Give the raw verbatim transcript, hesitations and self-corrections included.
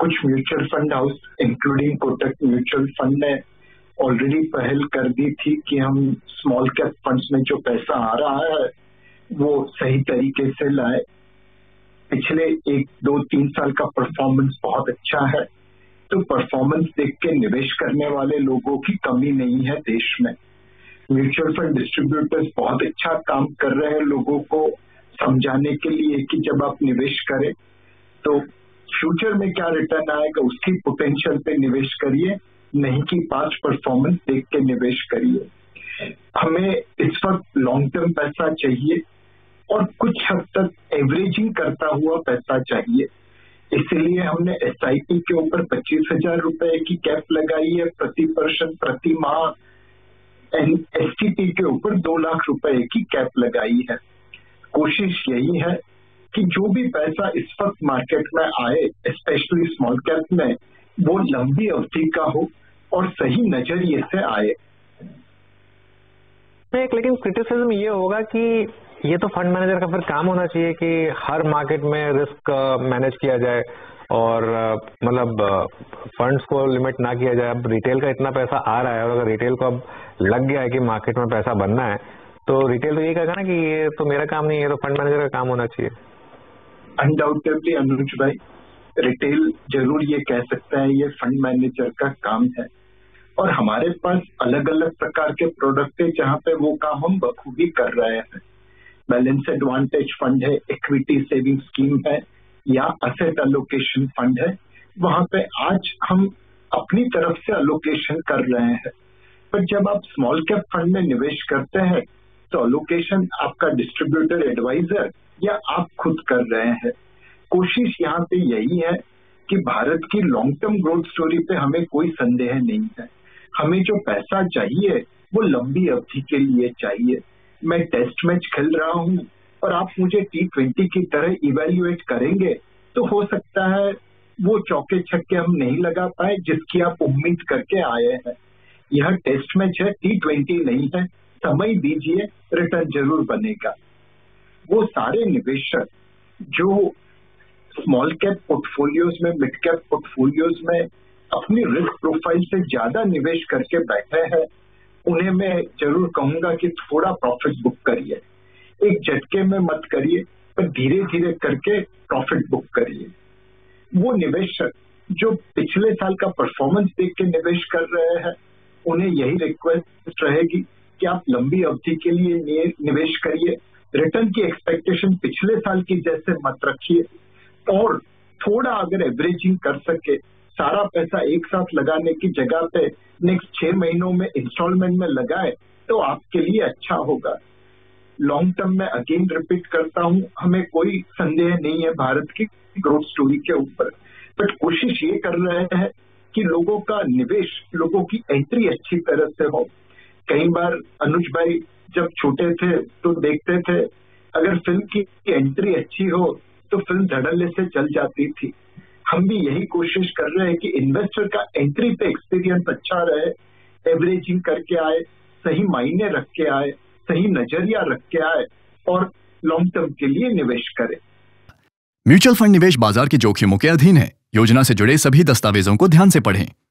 कुछ mutual fund house including Kotak mutual fund ने already पहल कर दी थी कि हम स्मॉल कैप फंड्स में जो पैसा आ रहा है वो सही तरीके से लाए। पिछले एक दो तीन साल का परफॉर्मेंस बहुत अच्छा है, तो परफॉर्मेंस देख के निवेश करने वाले लोगों की कमी नहीं है देश में। म्यूचुअल फंड डिस्ट्रीब्यूटर्स बहुत अच्छा काम कर रहे हैं लोगों को समझाने के लिए कि जब आप निवेश करें तो फ्यूचर में क्या रिटर्न आएगा उसकी पोटेंशियल पे निवेश करिए, नहीं कि पास्ट परफॉर्मेंस देख के निवेश करिए। हमें इस वक्त लॉन्ग टर्म पैसा चाहिए और कुछ हद तक एवरेजिंग करता हुआ पैसा चाहिए। इसलिए हमने एस आई पी के ऊपर पच्चीस हजार रुपए की कैप लगाई है प्रति पर्सन प्रति माह। एस टी पी के ऊपर दो लाख रुपए की कैप लगाई है। कोशिश यही है कि जो भी पैसा इस वक्त मार्केट में आए, स्पेशली स्मॉल कैप में, वो लंबी अवधि का हो और सही नजरिए से आए। एक लेकिन क्रिटिसिज्म ये होगा कि ये तो फंड मैनेजर का फिर काम होना चाहिए कि हर मार्केट में रिस्क मैनेज किया जाए और मतलब फंड्स को लिमिट ना किया जाए। अब रिटेल का इतना पैसा आ रहा है और अगर रिटेल को अब लग गया है कि मार्केट में पैसा बनना है तो रिटेल तो ये कहेगा ना कि ये तो मेरा काम नहीं है, तो फंड मैनेजर का काम होना चाहिए। अनडाउटेडली अनुज भाई, रिटेल जरूर ये कह सकता है ये फंड मैनेजर का काम है, और हमारे पास अलग अलग प्रकार के प्रोडक्ट है जहाँ पे वो काम हम बखूबी कर रहे हैं। बैलेंस एडवांटेज फंड है, इक्विटी सेविंग स्कीम है या असेट अलोकेशन फंड है, वहां पे आज हम अपनी तरफ से अलोकेशन कर रहे हैं। पर जब आप स्मॉल कैप फंड में निवेश करते हैं तो अलोकेशन आपका डिस्ट्रीब्यूटर एडवाइजर या आप खुद कर रहे हैं। कोशिश यहाँ पे यही है कि भारत की लॉन्ग टर्म ग्रोथ स्टोरी पे हमें कोई संदेह नहीं है। हमें जो पैसा चाहिए वो लंबी अवधि के लिए चाहिए। मैं टेस्ट मैच खेल रहा हूँ और आप मुझे टी ट्वेंटी की तरह इवेल्युएट करेंगे तो हो सकता है वो चौके छक्के हम नहीं लगा पाए जिसकी आप उम्मीद करके आए हैं। यह टेस्ट मैच है, टी ट्वेंटी नहीं है। समय दीजिए, रिटर्न जरूर बनेगा। वो सारे निवेशक जो स्मॉल कैप पोर्टफोलियोज में, मिड कैप पोर्टफोलियोज में अपनी रिस्क प्रोफाइल से ज्यादा निवेश करके बैठे हैं, उन्हें मैं जरूर कहूंगा कि थोड़ा प्रॉफिट बुक करिए। एक झटके में मत करिए, पर धीरे धीरे करके प्रॉफिट बुक करिए। वो निवेशक जो पिछले साल का परफॉर्मेंस देख के निवेश कर रहे हैं, उन्हें यही रिक्वेस्ट रहेगी कि आप लंबी अवधि के लिए निवेश करिए। रिटर्न की एक्सपेक्टेशन पिछले साल की जैसे मत रखिए, और थोड़ा अगर एवरेजिंग कर सके, सारा पैसा एक साथ लगाने की जगह पे नेक्स्ट छह महीनों में इंस्टॉलमेंट में लगाए तो आपके लिए अच्छा होगा। लॉन्ग टर्म में अगेन रिपीट करता हूं, हमें कोई संदेह नहीं है भारत की ग्रोथ स्टोरी के ऊपर, बट कोशिश ये कर रहे हैं कि लोगों का निवेश, लोगों की एंट्री अच्छी तरह से हो। कई बार अनुज भाई जब छोटे थे तो देखते थे अगर फिल्म की एंट्री अच्छी हो तो फिल्म धड़ल्ले से चल जाती थी। हम भी यही कोशिश कर रहे हैं कि इन्वेस्टर का एंट्री पे एक्सपीरियंस अच्छा रहे, एवरेजिंग करके आए, सही मायने रख के आए, सही नजरिया रख के आए और लॉन्ग टर्म के लिए निवेश करें। म्यूचुअल फंड निवेश बाजार के जोखिमों के अधीन है। योजना से जुड़े सभी दस्तावेजों को ध्यान से पढ़ें।